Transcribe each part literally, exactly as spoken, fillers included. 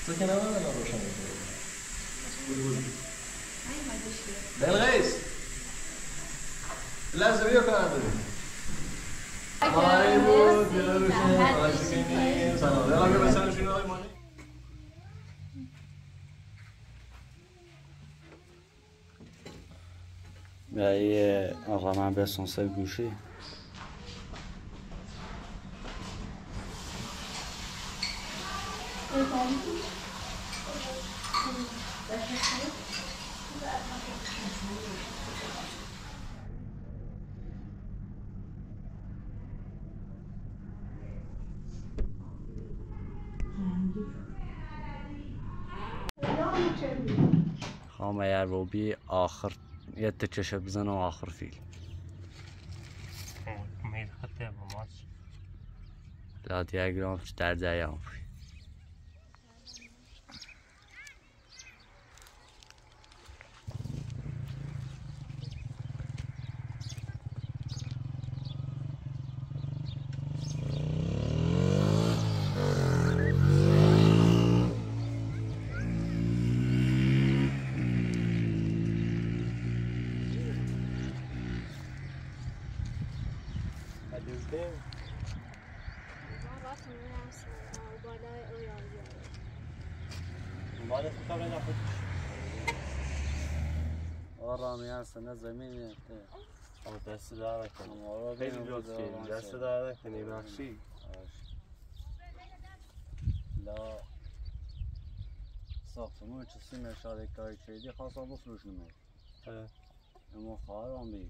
تو که نمونه من روشن میکنی بلو بلغیس لحظه بیا کنم ببین آقای بود بیلا روشن آقای شکنی سلام یلا که بسن روشن آقای مانی یه آقا من به سانسر گوشی خواهم یه روبی آخر یه تکشه بزنم آخر فیل امید خطه با ماش لا دیاگرام چه در جایام آرامی هستن زمینه اما دست دار نکنی خیلی لطف کردی دست دار نکنی بخشی لا ساختمون چیزی نشاده کاری کردی خواستم بفروش نمید اما خواهرام بی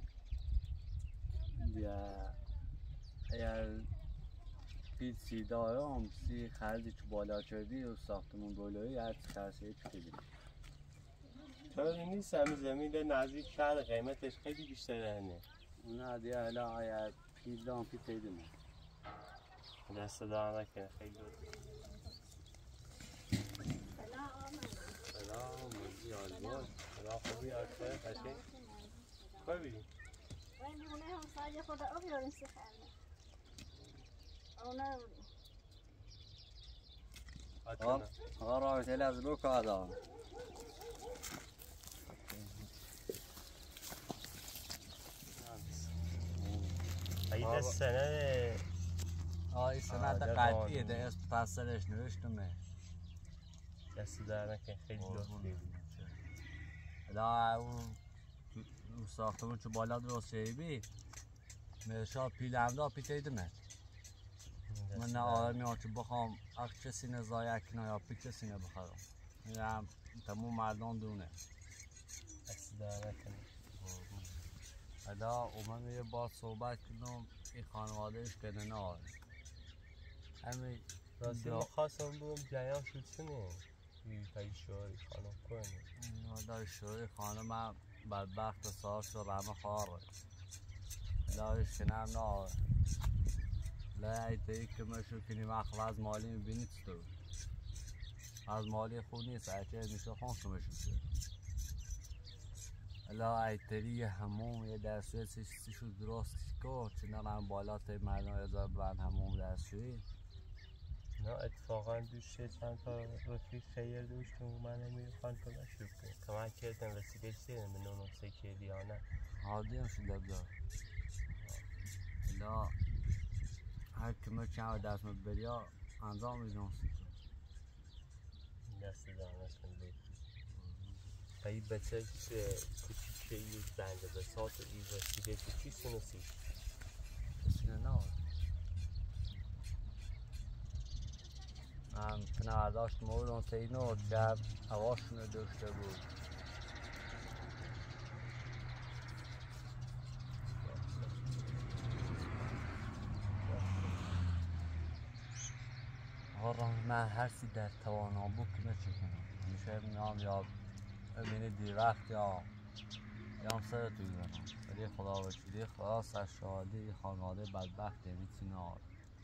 بیا اگر پیچی دارم سی خریدی تو بالا کردی و ساختمون بالایی هر چی خرسه چی کردی تو نیست همین زمین نزدیک شهر قیمتش خیلی بیشتره هنه نه دیگه حالا اگر پیل دام پیل تیدی من دست دار نکنه خیلی سلام مرزی آلباز سلام خوبی آرکه قشنگ خوبی این بیونه هم سایه خود آبی رو نیستی خرده اونه آقا راویت هلی از رو که آدم این دست سنده آه این سند قطعیه ده اسم پسرش نوشتمه دست در نکن خیلی لطف لا اون ساختمون چه بالا درست شیبی مرشا پیل همدا پیتیده من من نه آرمی ها که بخوام اخ کسی نزایه کنه یا پی کسی نبخرم این هم تموم مردان دونه دست در نکنه حالا اومم یه بار صحبت کنم این خانوادهش کنه نه آره همین راستی ما خواستم بگم جریان شد چونه توی پای شوهری خانم کنه دای شوهری خانم هم بدبخت سال شد همه خواره دایش کنم نه آره لا ایتایی که مشو کنیم اخلا از مالی میبینید تو از مالی خود نیست ایتایی میشه خون که مشو کنیم لا ایتایی هموم یه درسوی سیشتی شد درست که چنان هم بالا تای مردم ازار بند هموم درسوی نه اتفاقا دوشه چند تا رفیق خیر دوش که من نمیره خان تو مشروب کنیم کمک کردن رسیدش دیدن به نونم سکه دیانه حادی هم شد لبدار لا هر کمه چند دست مبریا انجام میدونم سیکن دست دانه کنده پایی بچه کچیچه یه زنده به سات و ایز رسیده که چی سنوسی؟ کسینه نه من کنار داشت مولون تینو شب هواشونو داشته بود آرام من هرسی در توانم بود که نچه کنم همیشه میام یا ببینی دی وقت یا یا هم سر توی زنم ولی خدا وکیلی خدا سرشاهدی خانواده بدبخت میتی نار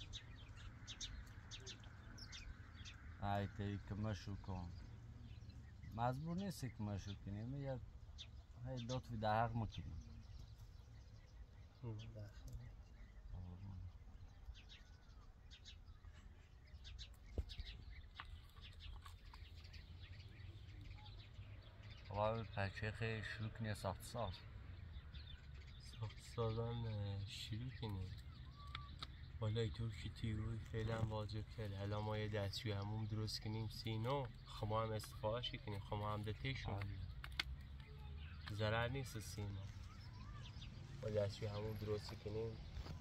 ایتی که مشو کن مجبور نیستی که مشو کنیم یه لطفی در حق مکنیم آقا بچه خیلی شروع کنی ساخت ساز ساخت سازان شروع کنی والا اینطور که تیروی فعلا واجب کرد حالا ما یه دستشوی همون درست کنیم سینو خب ما هم استفادهش کنیم خب ما هم دتیشون ضرر نیست سینا ما دستشوی همون درست کنیم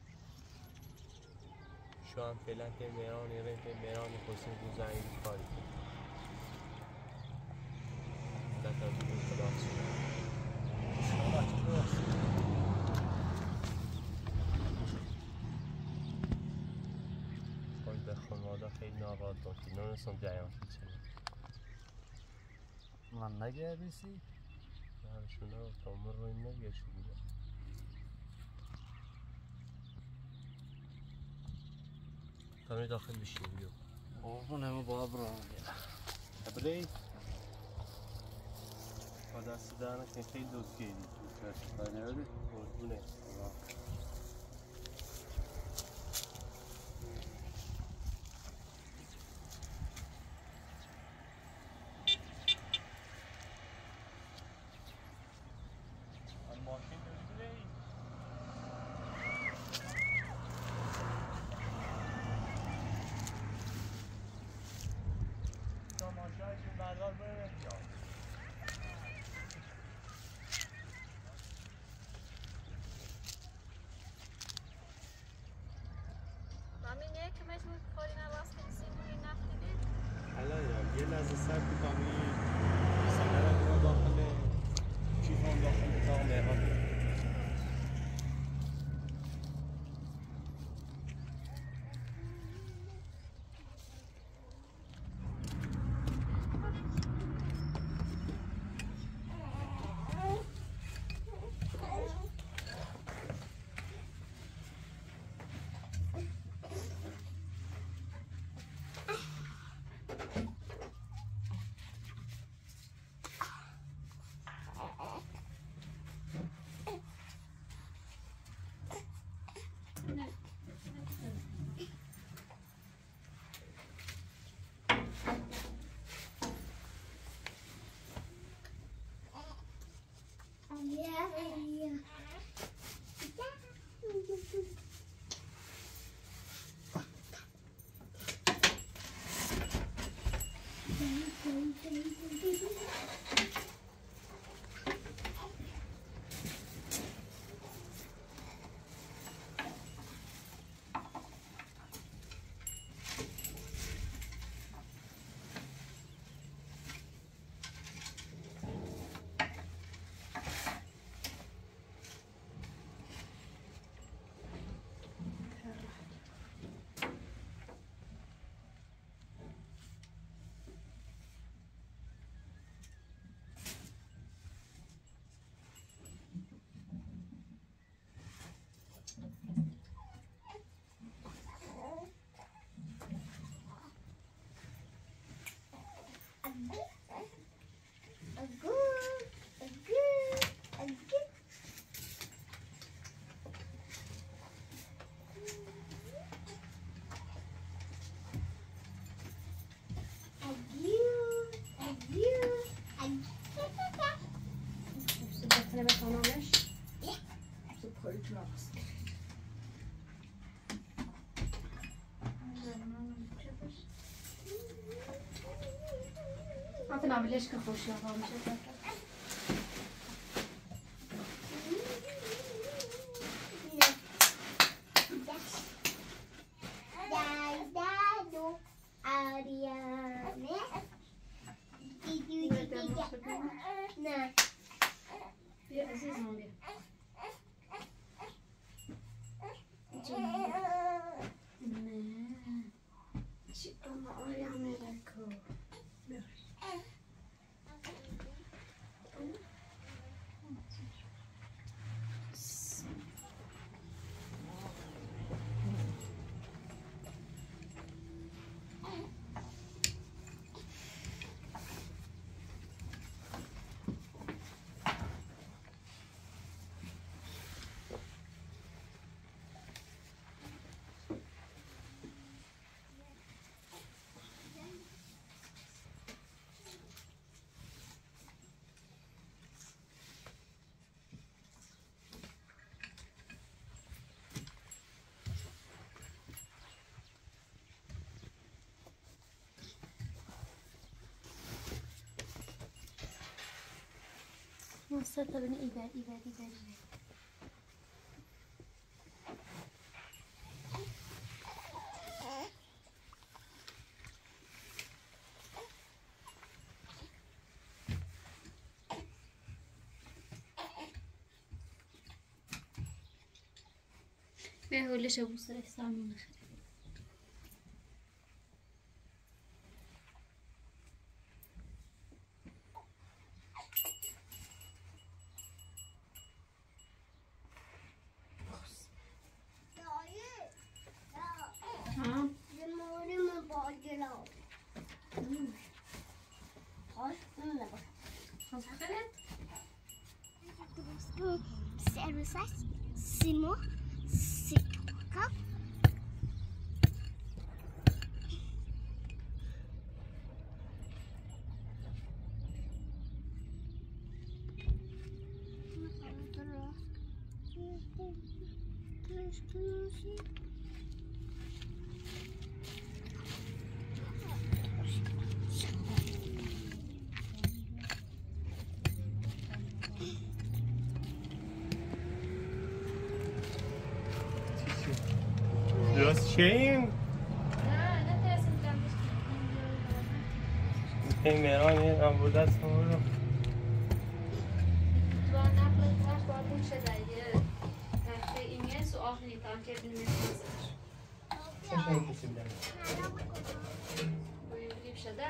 شو هم فعلا به میران یه به میران خواستیم رو زنگی کاری کنیم دست از اون خلاص شد به خانواده خیلی ناراحت باشی نونستم جریان شد چنین من نگردیسی؟ نه بهشون نگفتم من روی نگه شو بودم تمری داخل بشیم بیو اوه نمو باب را ابری با دست دهنه که خیلی دوست گیری باید نبودی؟ قربونه یه لحظه سر بکنی سنه رو داخل کیفان داخل اتاق مهران حتی نبیلش که خوشی ها میشه نه بیا عزیزم بیا نه چی اما آریا ملکو مصطفى بن إيباد إيباد إيباد ما هو اللي شابو صريح صامون خير C'est moi, c'est quoi? درست چیم؟ نه نترسم این میرانی هم بود دست رو دو نقل واش بابون شده یه تخته ایمیز و آخری تان که بینیم نزدش چشم کسی بلند بایوریب شده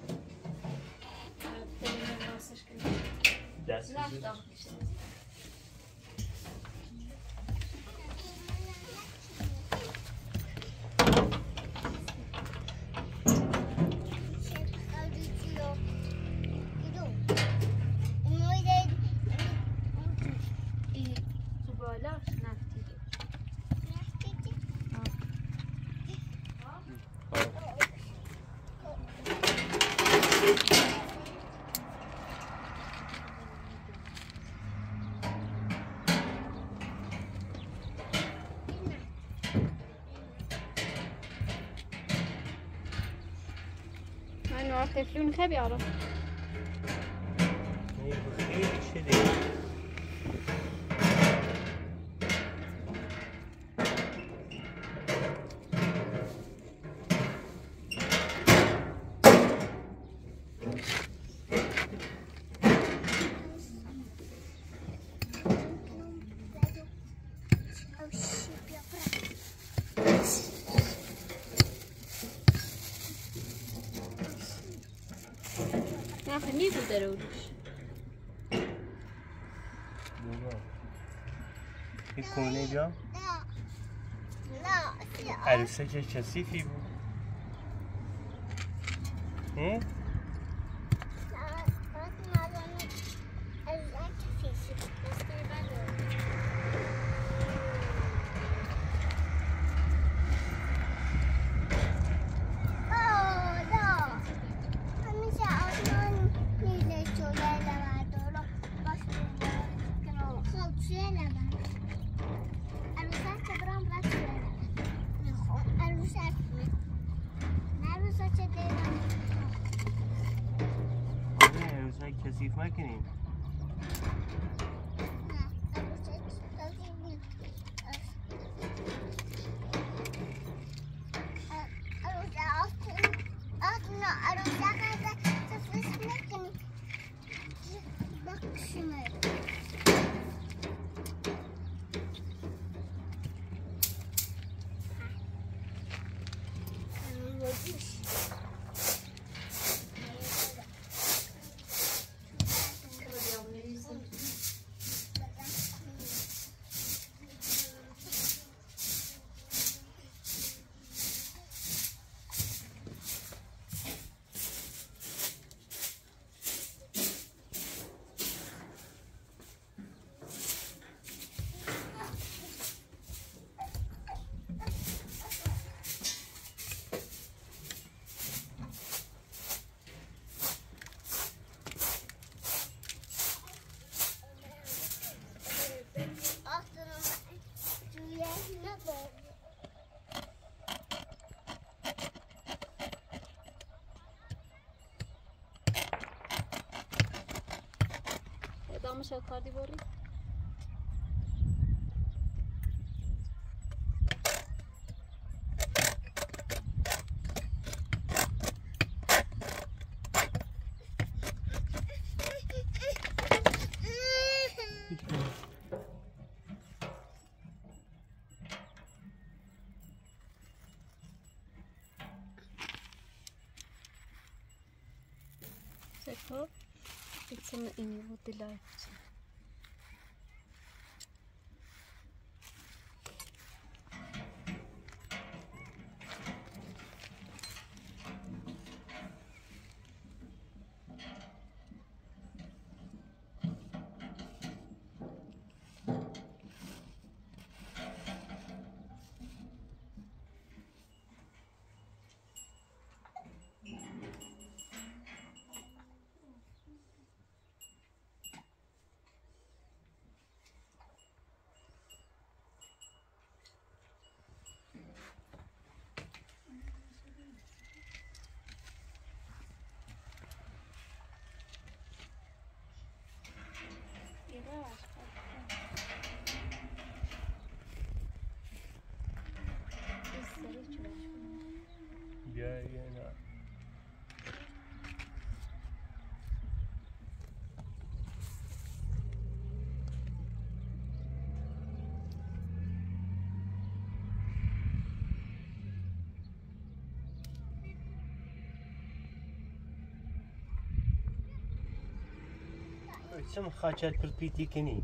بینیم ناسش کنیم دست رفت آخری شده من طفلون خیلی آرام خیلی شده نفهمی بود داره اولوش این کونه جا؟ نه عروسه که کثیفی بود هم؟ کثیف نکنیم شد کردی باری؟ Sector, it's an in the life. Yeah, yeah, no. Some خاطر بالبيتي كني.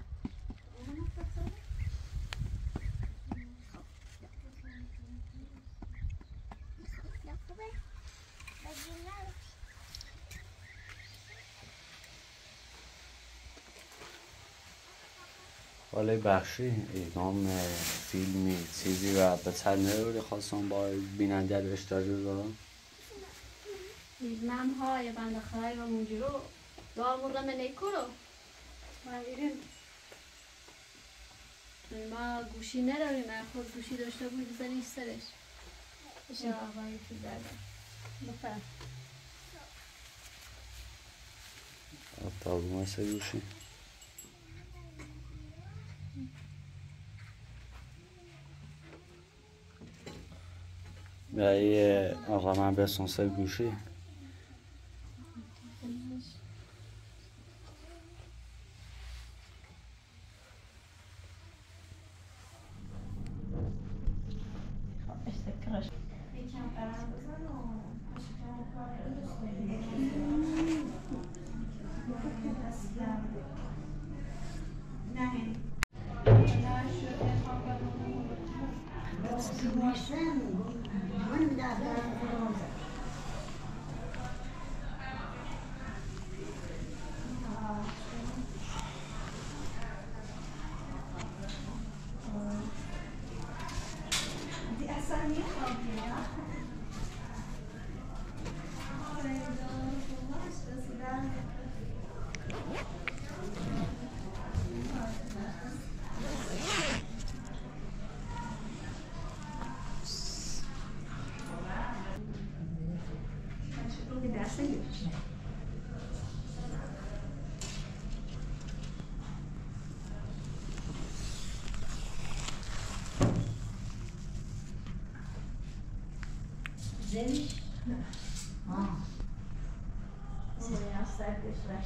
ولی بخشی اعلام فیلمی چیزی و به چنل خواستم با بیننده رو اشتراک بذارم. فیلمم های بنده خدای و منجرو دار مرغ من نیکورو ما ایرین ما گوشی نداریم ما خود گوشی داشته بود بزنی سرش اشتراک آقایی تو زده بفرم تا سه گوشی برای آقا من به سه گوشی Zemiş? Ha. Seni hasta arkadaşlar.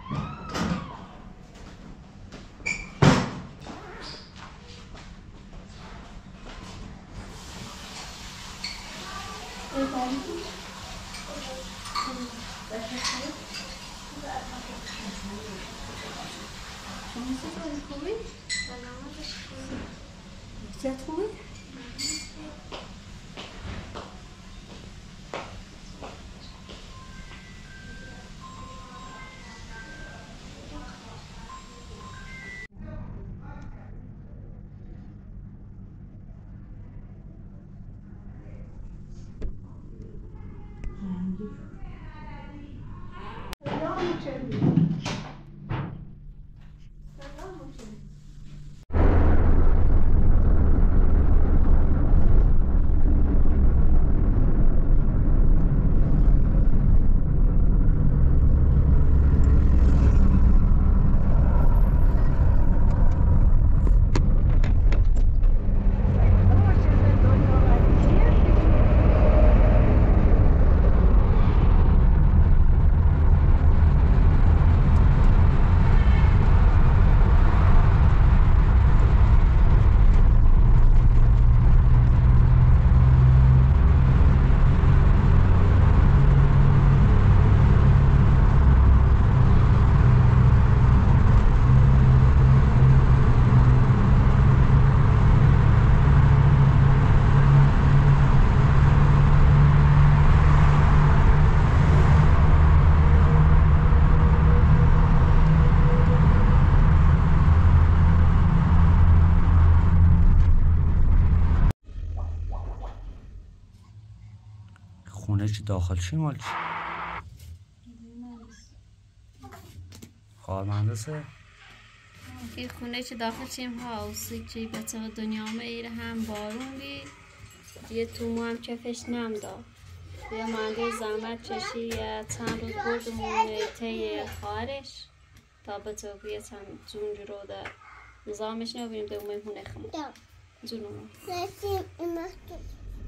Tu as trouvé? خونه چی داخل چی مال چی؟ خواهر مهندسه؟ این خونه چی داخل چیم هاوسی چی بچه دنیا میره هم بارون بی یه تو مو هم چفش نم دار یه مانده زحمت چشی یه چند روز بردمون تی خواهرش تا بچه بیه چند جون جرو در نظامش نبینیم ده اومه هونه خمو جونمون رسیم ایمه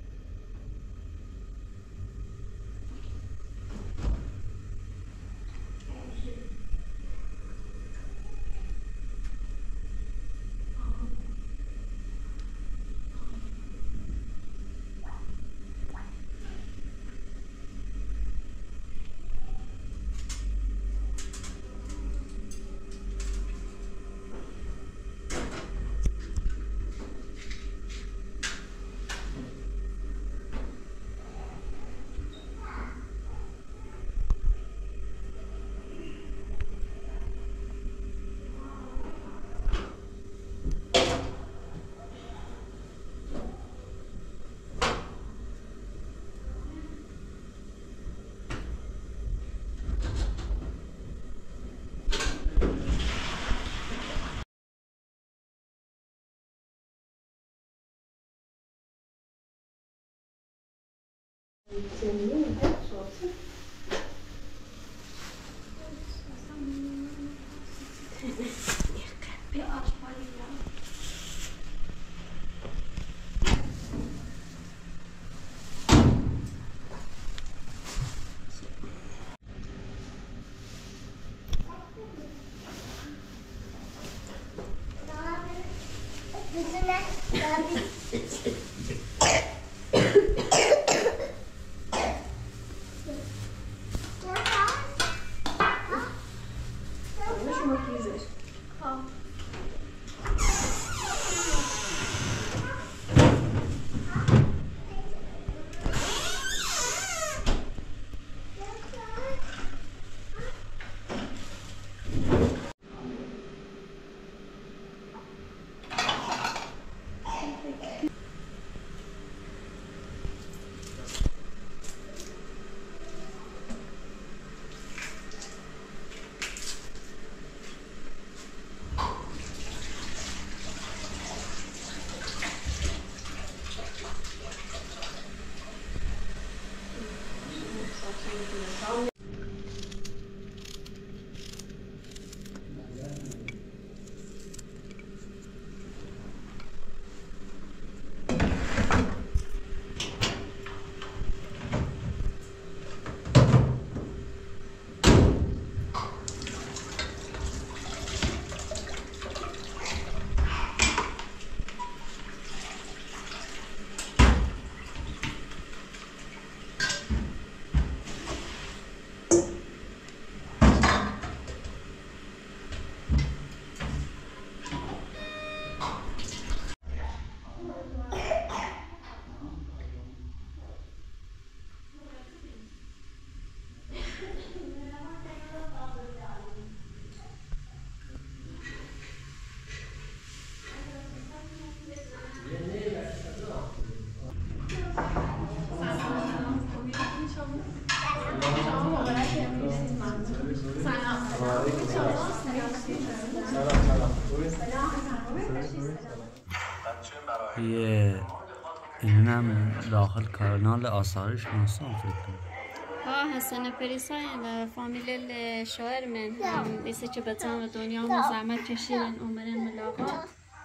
یه این هم داخل کانال آثارش مستان فکر کنم ها حسن پریسای فامیل شاعر من هم ایسه چه بطن دنیا ما زحمت کشیدن عمرن ملاقات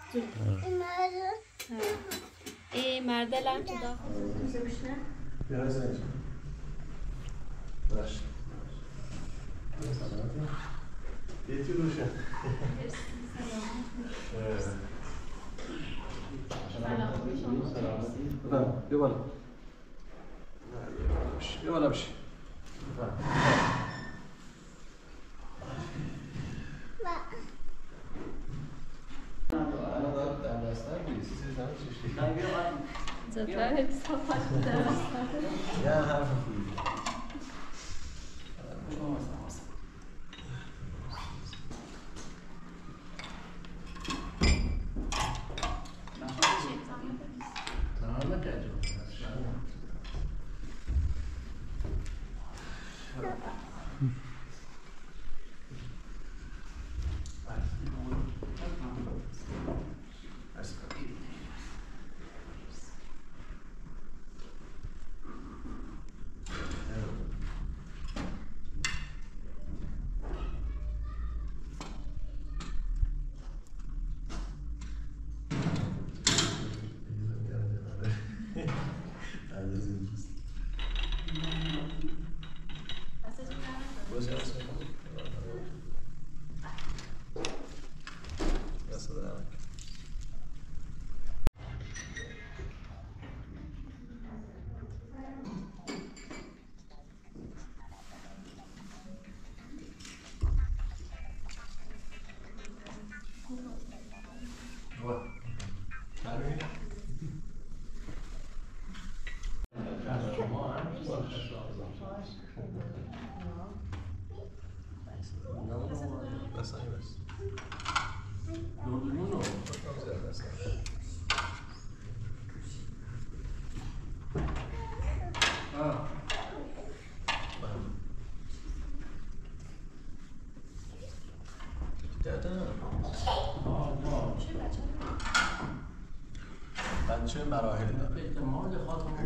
ای مردل هم چه داخل بیاره زنج باش یه چی روشه سلام بیا بالا بیا بالا بشی زفره بسافت یا حرف بچه مراحل داره احتمال خاطر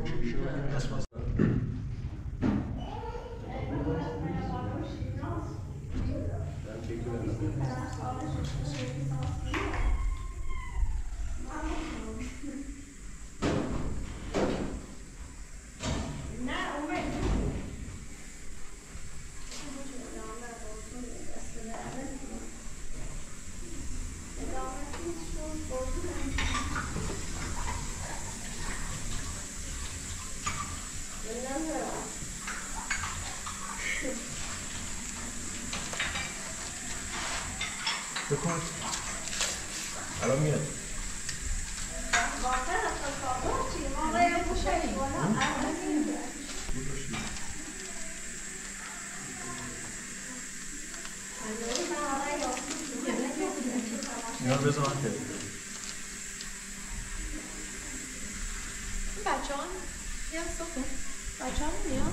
بکن الان میاد اینا رو بذار من کرد بچه ها یا سکن بچه ها میان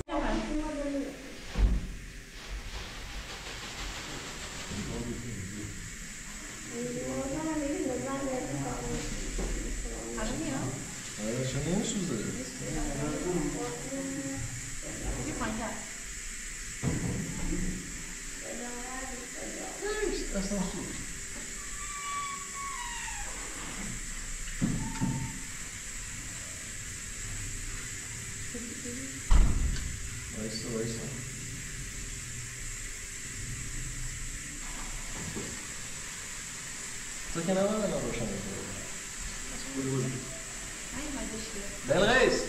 چون نمیسوزه اصلا سوز وایسا وایسا تو که نمید الان روشن میکنه بودو بودو بلغیس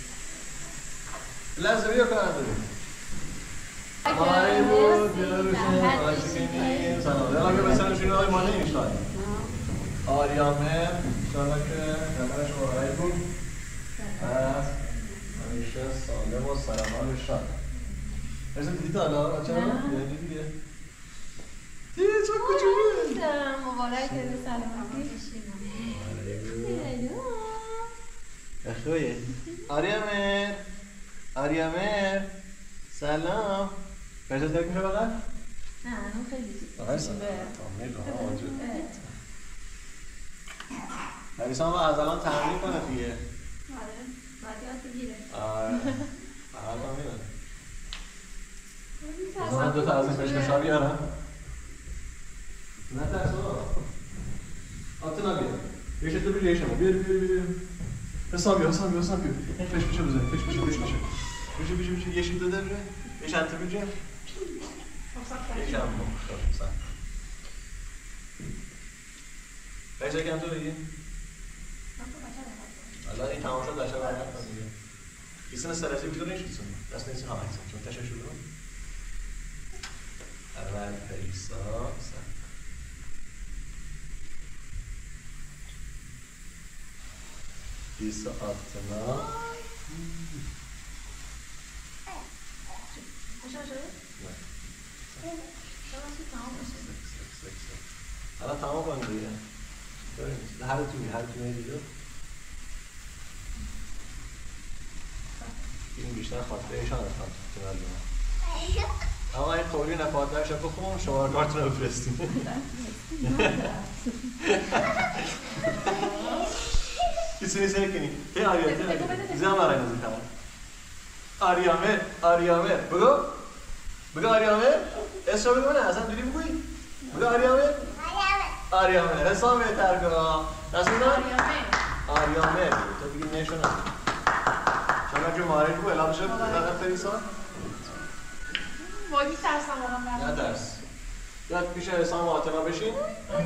لحظه بیا کنم داریم آقای بود بیا روشن آقای شکنی سلام دلم بیا بسنش اینو آقای مانه میشتایم آریامه انشاءالله که نمه شما آقای بود پس همیشه سالم و سلمان و شاد ارزا دیدی تا حالا بچه ها؟ دیدی دیگه دیگه چه کچوبه مبارک از سلامتی اخویه آریامر آریامر سلام برشت درک میشه بقید؟ نه اون خیلی آقای سلام آمیر ها آجود حریسان با از الان تمرین کنه دیگه آره باید یاد بگیره آره فقط هم میدن من دو تا از این پشکشا بیارم نه ترس ها آتنا بیا بیشه تو بیشه شما بیا بیا بیا حسام بیا حسام بیا حسام بیا فش بشه بزنی فش بشه فش بشه بشه بشه بشه یه شیم داده بشه یه شنطه بشه یه شم بخور سن بشه کم تو بگی الان این تمام شد بشه برگرد کن دیگه کسی سرازی بیدو نیش کسی دست نیسی ها ایسان چون تشه شده اول پیسا سن پیسا آتنا الان تمام کن دیگه هر توی هر توی دیگه این بیشتر خاطره ایشان هستم تو کنار جمعه اما این قولی نفاده شد بخون شما کارتون رو بفرستیم. کسی نیست کنی. ای آریا زمان رای نزدیک هم. آریامه آریامه بگو بگو آریامه اسم رو بگو نه اصلا دوری بگویی بگو آریامه آریامه حسام بهتر کن نسیم آریامه آریامه تو دیگه نشون هم شما جو ماره بگو اعلام شد بزنم فریسان وای میترسم واقعا نه درس یاد پیش حسام و آتنا بشین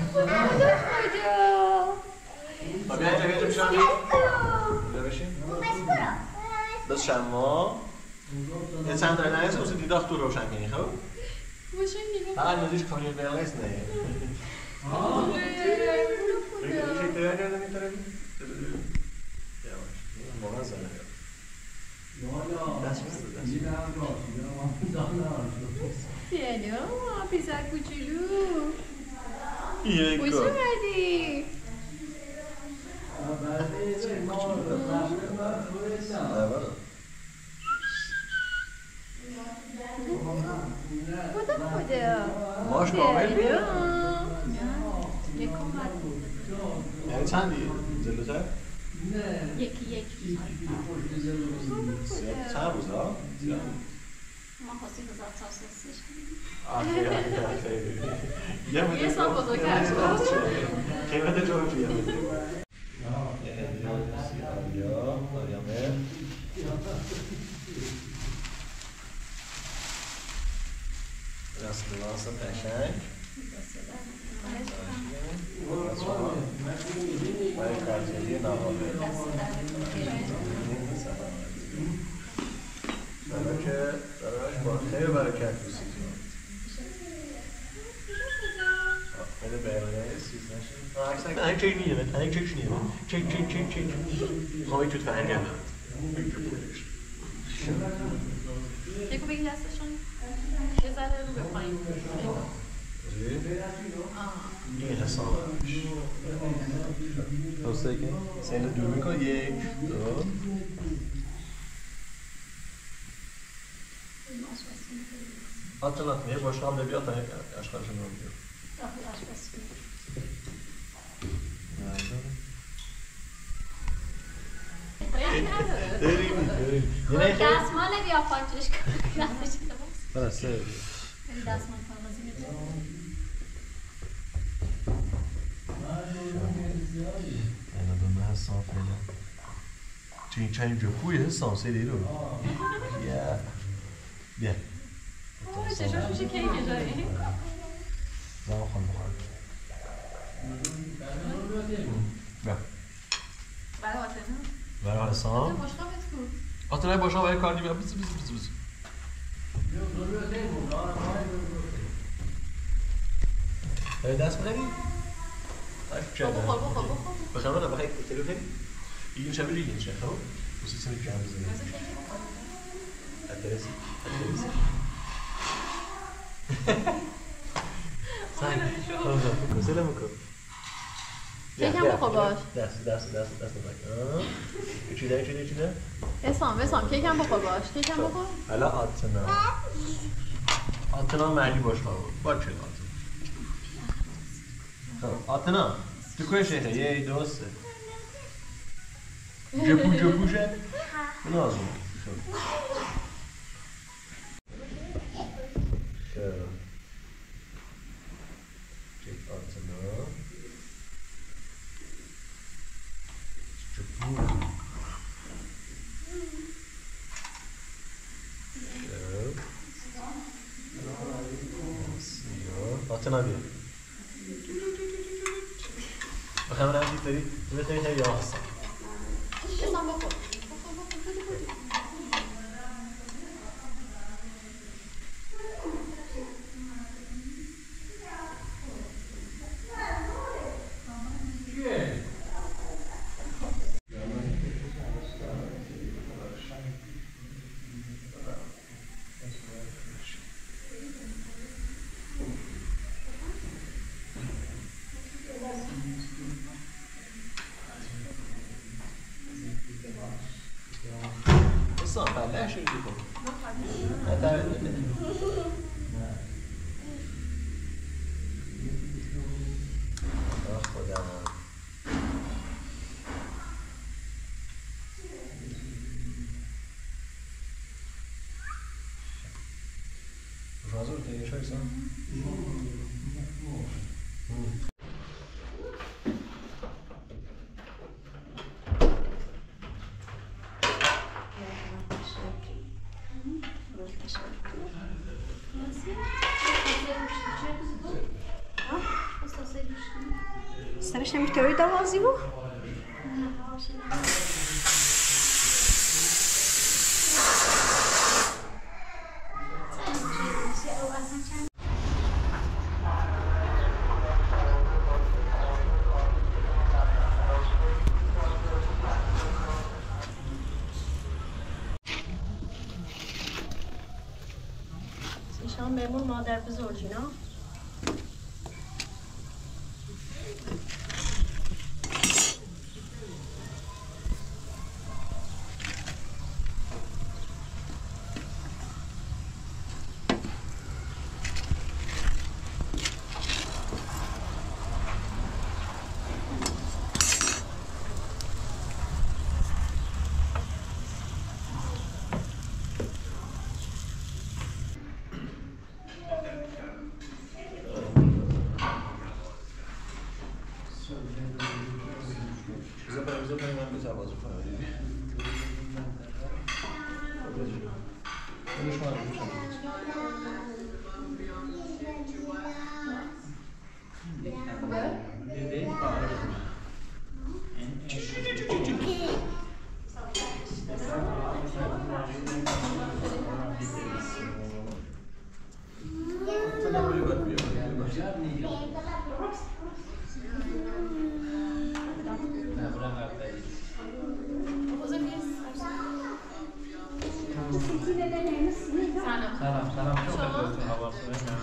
خب بیا اینجا بیا اینجا پیشم بیا بشین دست شما یه چند داره نهیست موسیقی دیداخت تو روشن کنی خب؟ باشین نگاه فقط نزیش کانیل برنیست نه بگیری تیار کرده میتره بی؟ واقعا زنه دست بسته دست سیانو پیسر کوچولو یک خوش اومدی خدا خدا ماش کامل بید؟ یک کامل یعنی چندی؟ جلوتر؟ یکی یکی چند روز ها؟ ما خواستیم بزار تاسسش آخه آخه یه سال بزرگتر شد قیمت جوکی آریا آریامه رسمناس قشنگ برای کارتیلی نوابه برای براش با خیلی برکت بسید خیلی برنامه سیز نشید نه چک نیمه نه چک نیمه چک چک چک چک خواهی تو تفنگه هم یکو بگی دستشون یه ذره رو به پایین این حساب درسته که سیل دور میکن یک دو آتنات میه باشه هم نبیاد تا اشکالشون رو بیاد داریم داریم دستمال بیا پاکش کن درسته دستمال کاغذی میده اینا به من حساب فعلا چین چین جو خوی حساب سیدی رو بیا بیا چشمش میشه کیک جایی زمان خواهم بخورم بیا برای آتنا برای حساب باشقا بتکو آتنای باشه برای کار دیگه بیز بیز بیز بیز هی دست بنوی بخور بخور بخور بخور نه بخیر تلفن این شب دیگه این شب خب واسه سن جام بزنیم ادرس ادرس سان خب سلام کو یکم بخور باش دست دست دست دست بخور چی داری چی داری چی داری اسام اسام کیکم بخور باش کیکم بخور حالا آتنا آتنا معنی باش خواهد با چه آتنا خب آتنا تو کوی شیخه یه دو سه جپو جپوشه نازم خب خب چک آتنا جپو آتنا بیا بخوام رم دیت داری ببینید خیلی یا هستم اسام بخور قصة فلاح شو يجيكم؟ ما تعرف خدا Razor değil, şöyle sen. Strašně mi to vydává zivu? شام میمون مادر بزرگی نه؟ سلام سلام چون خدمتتون حواس کنم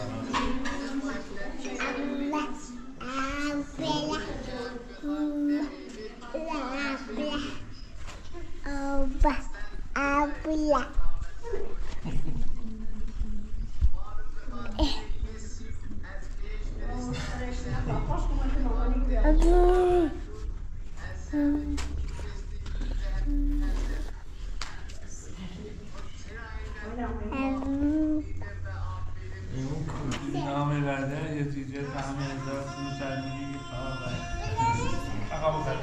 نام برده یه دیگه فهم هزار مسلمانی آقا بخیر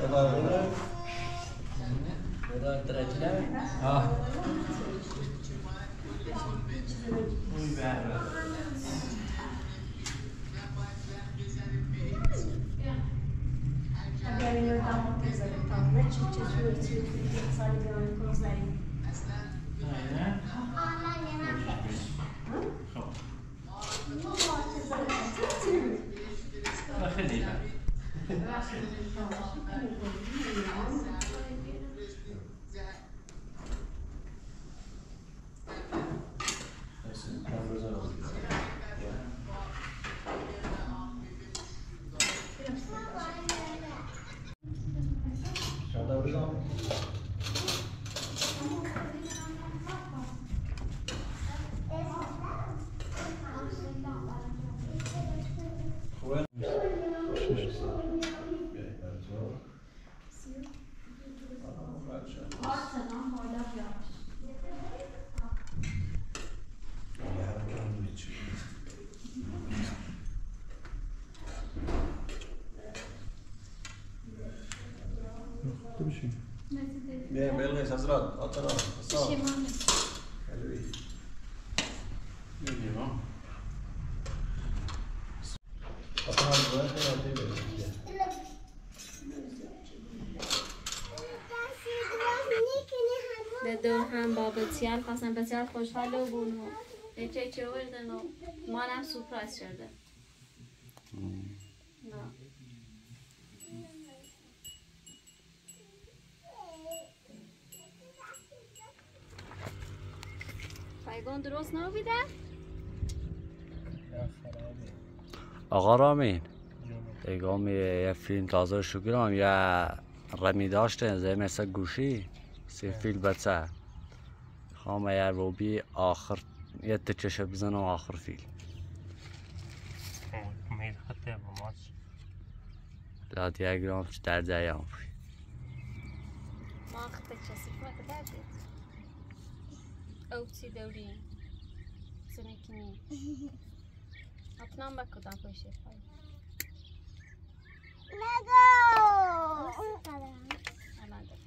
Burada diretiler. آه muy bene aynen خب خیلی Bien, belgees, Hazrat, atara, asal. Halloui. میدونم Atara, böyle şey yapıyor. به دور هم با بسیار خواستم بسیار خوشحال و بونو به چه چه وردن و مانم سپرایز شده نه بایگان درست نبوده؟ آقا رامین دیگه یه فیلم تازه شو گرام یا رمی داشته زي مثل گوشی سی فیلم بچه خواهم اگر رو بی آخر یه تکشه بزنم آخر فیلم میل خطه با ماست لا دیاگرام چه در جایام ما خطه کسی ما کدر دید او چی دوری سنکنی اتنام بکدم پوشه خواهی نگو الان در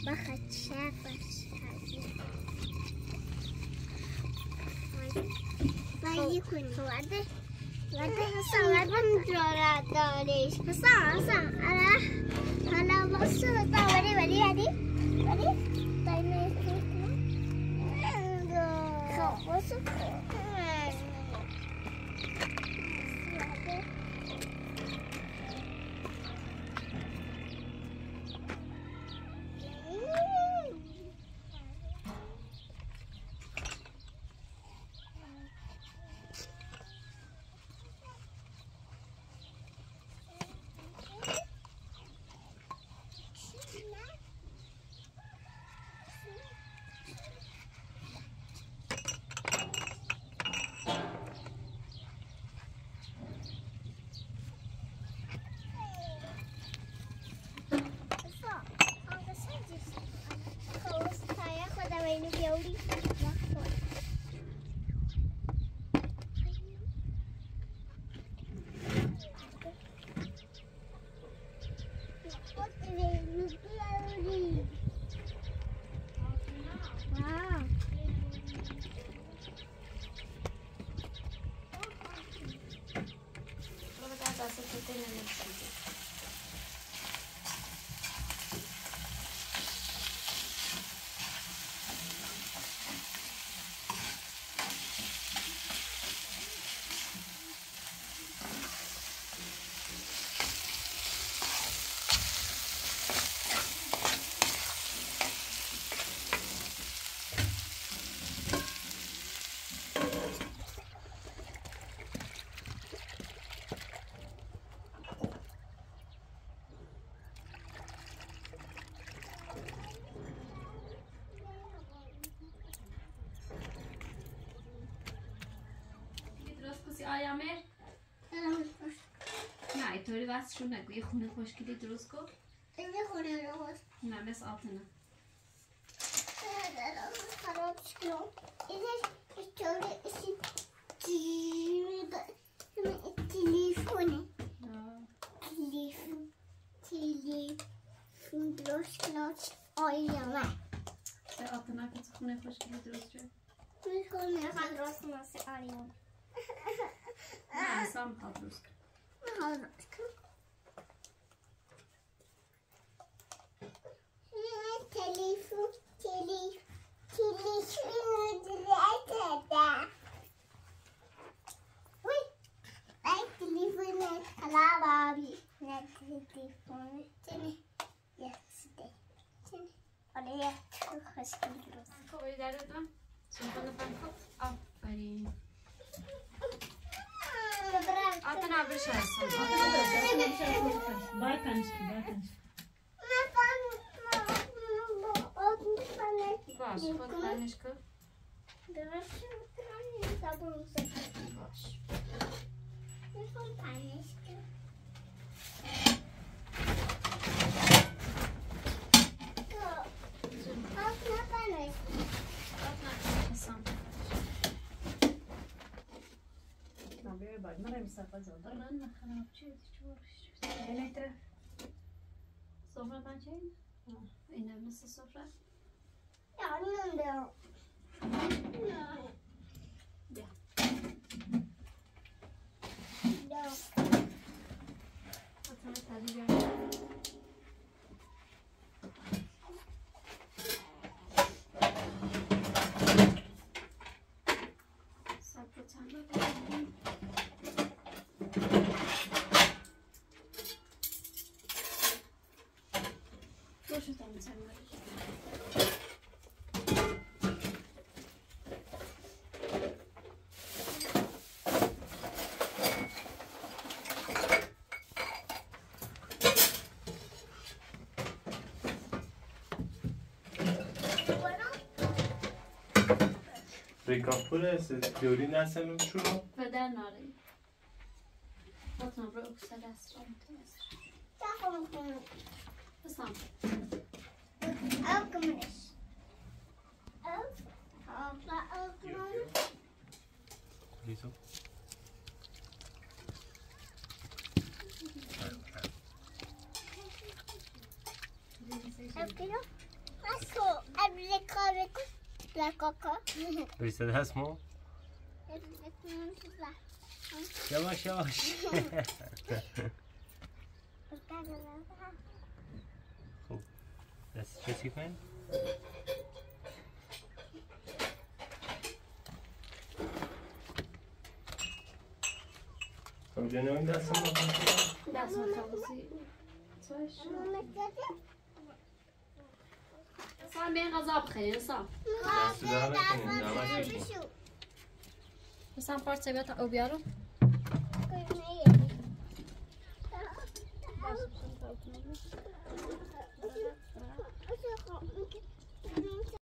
بخد شفش بایی کنی وعده وعده حسن وعده جارت داریش حسن حسن حالا حالا بسو ولی ولی ولی ولی دایم خب بسو اینو بیاوری نخور اینو بیاوری واو رو بعد دست تو نمی‌شید آیامر نه اینطوری واسهشون نگو یه خونه خوشگلی درست کن این خونه درست نه مثل آتنا خراب شد اینش اینطوری تلفونه تلفون تلفون درست کنم آیامر آتنا که خونه خوشگلی درست شد میخونه درست مثل آیامر نه اصلا میخواد درست کن میخواد درست کن تلفون تلفون تلفون درست ده وی ای تلفون خرابی نه تلفون تنه یسته تنه آره خوشگلی درست خب بایی در دادم سلطان فن خب آفرین آتنا برش هستم آتنا برش بای کنش کی بای کنش باش خود پنش کن باش میخوام پنش کن آتنا پنش آتنا برش هستم نبیه باید من هم صفحه زدم الان نخراب چیز چورش الکتره صفره بچه این هم مثل صفره یا نونده بیا یا آتنا تری بیا صبر چند بیا خوش شدم چند Ricapole se teorii nasce nu știu. Vedea n-are. Pot n-am vreau să le astrom. Ăsta Elke meneer. Elk. Hopla, elke meneer. Liso. Elke meneer. رکابه کن رکاکا برسه اسمه یواش یواش خوب دست کسی کن خب جنوی دستم بخون دست متوازی سال بیاین غذا بخورین سال دست دارم بکنیم زحمت کشیم مثلا پارچه بیاد او بیارو